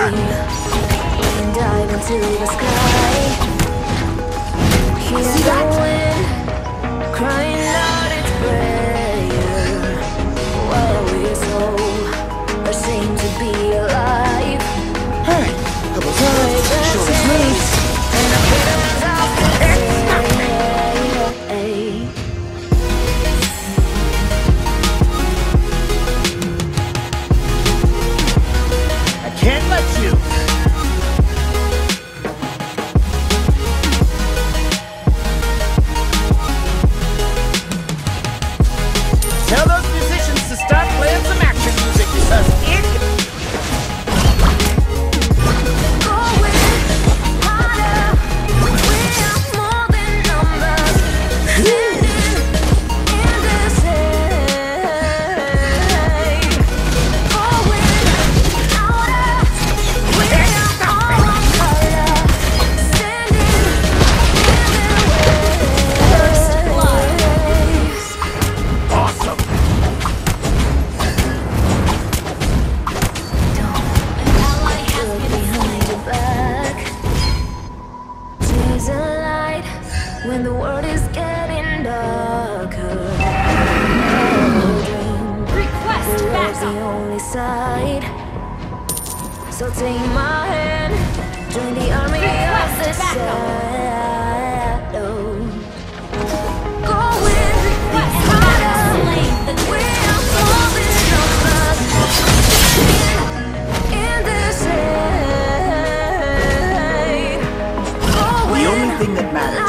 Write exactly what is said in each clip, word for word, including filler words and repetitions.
and dive into the sky. Hear the wind crying out its prayer, while we're so ashamed to be alive. Hey, how about that? Show us moves. And the feelings of I can't let you. Tell those musicians to start playing some action music because it when the world is getting darker. Request That's the backup. only side. So take my hand, join the army of the shadow. Going harder, we are more than numbers in this aid. the only thing that matters.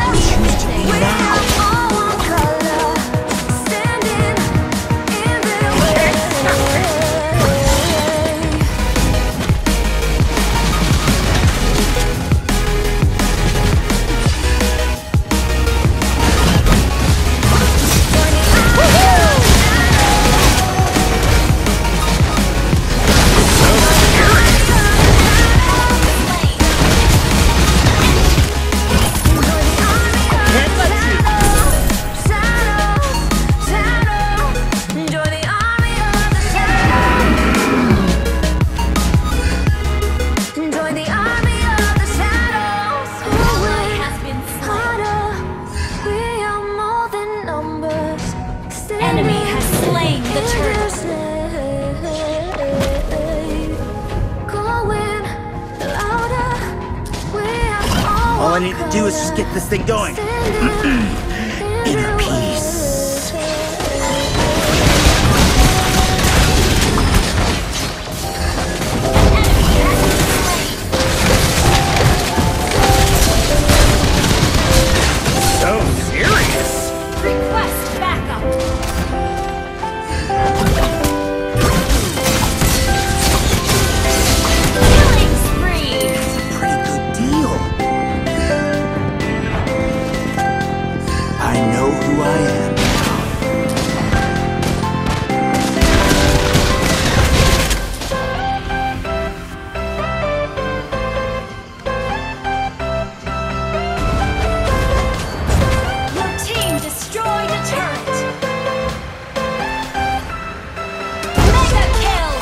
Enemy has slain the turtle. All I need to do is just get this thing going. Inner peace. So serious. Request backup. Killing spree. Pretty good deal. I know who I am. Your team destroyed a turret. Mega kill.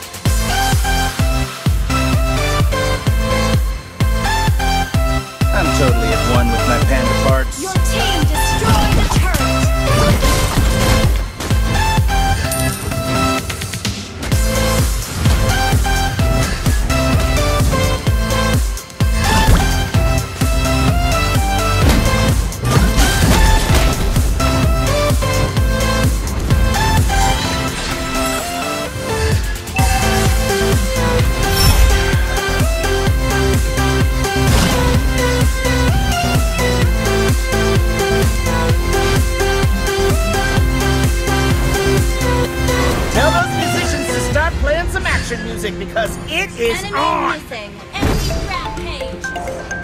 I'm totally at one with my panda parts. Your team destroyed a turret. Tell those musicians to start playing some action music because it is Enemy on. missing. Enemy rampage.